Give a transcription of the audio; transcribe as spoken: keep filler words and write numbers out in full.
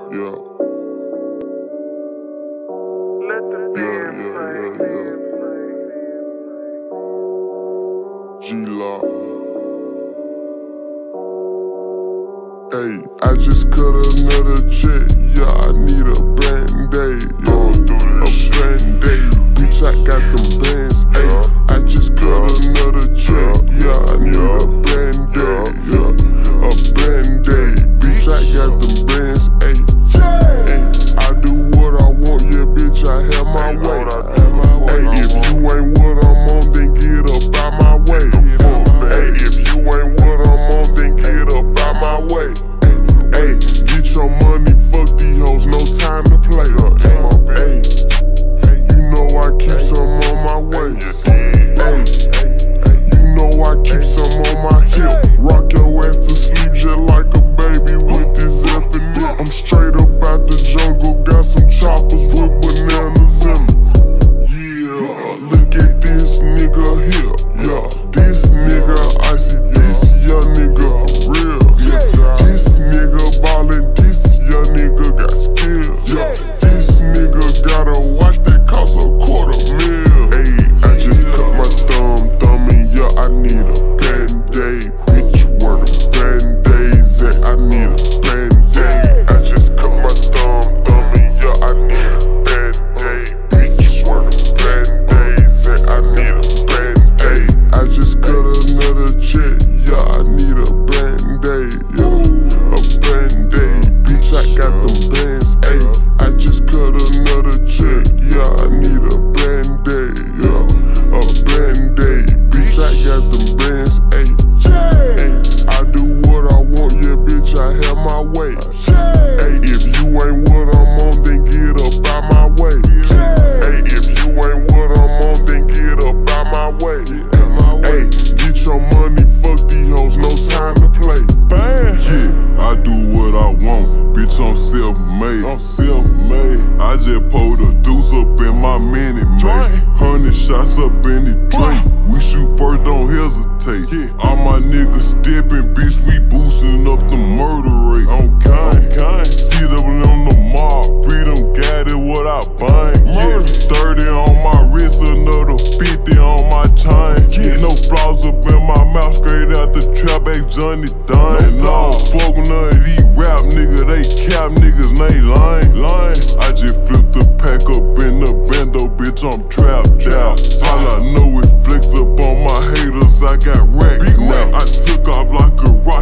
Yeah. Yeah, yeah, yeah, yeah. G-Lock. Hey, I just cut another check. Yeah, I need a band-aid. Yeah, a band-aid. Bitch, I got them bands. Hey, I just cut another check. Yeah, I need a band-aid. Yeah, a band-aid. Bitch, I got them bands. Hey, hey, I do what I want. Yeah, bitch, I have my way. Hey, if you ain't what I'm on, then get up out my way. Hey, if you ain't what I'm on, then get up out my way. Hey, get your money, fuck these hoes, no time to play. Hey, you know I keep some on my waist. Hey, you know I keep some on my hip. Rock your ass to sleep just like a baby with this F and it. I'm straight up out the jungle, got some choppers with bananas in them. Yeah, look at this nigga here. Yeah, this nigga icy, this young nigga for real. Yeah, this nigga ballin', this young nigga got skill. Yeah, this nigga got a watch that cost a quarter mil. Hey, I just cut my thumb, thumb and yeah, I need a band-aid. Bitch, where the band-aids at? I need a band-aid. I just cut my thumb, thumb and yeah, I need a band-aid. Bitch, where the band-aids at? I need a band-aid. I just cut another check, yeah, I need a band-aid. Yeah, a band-aid. Bitch, I got them bands. Ayy, I just cut another check, yeah, I need a band-aid. Yeah, a band-aid. Bitch, I got them bands. Ayy, ayy, I do what I want, yeah, bitch, I have my way. Ayy, if you ain't what I'm on, then get up out my way. Ayy, if you ain't what I'm on, then get up out my way. Ayy, get your money, fuck these hoes, no time to play. Bam! Yeah, I do what I want, bitch, I'm self-made. I'm self-made. I just pulled a deuce up in my Minute Maid. Hundred shots up in the drink. We shoot first, don't hesitate. Yeah. All my niggas stepping, bitch, we boosting up the murder rate. Okay, okay. See them on the mob, freedom got it, what I bind. Yeah, thirty on my wrist, another fifty on my chain. Yes. No flaws up in my mouth, straight out the trap, back Johnny Dine. No, fuck with none of these rap niggas, they cap niggas, they lying. Lying. I just flipped the pack up in the bando, bitch, I'm trapped out. All I know is flex up on my haters, I got racks now. I took off like a rocket.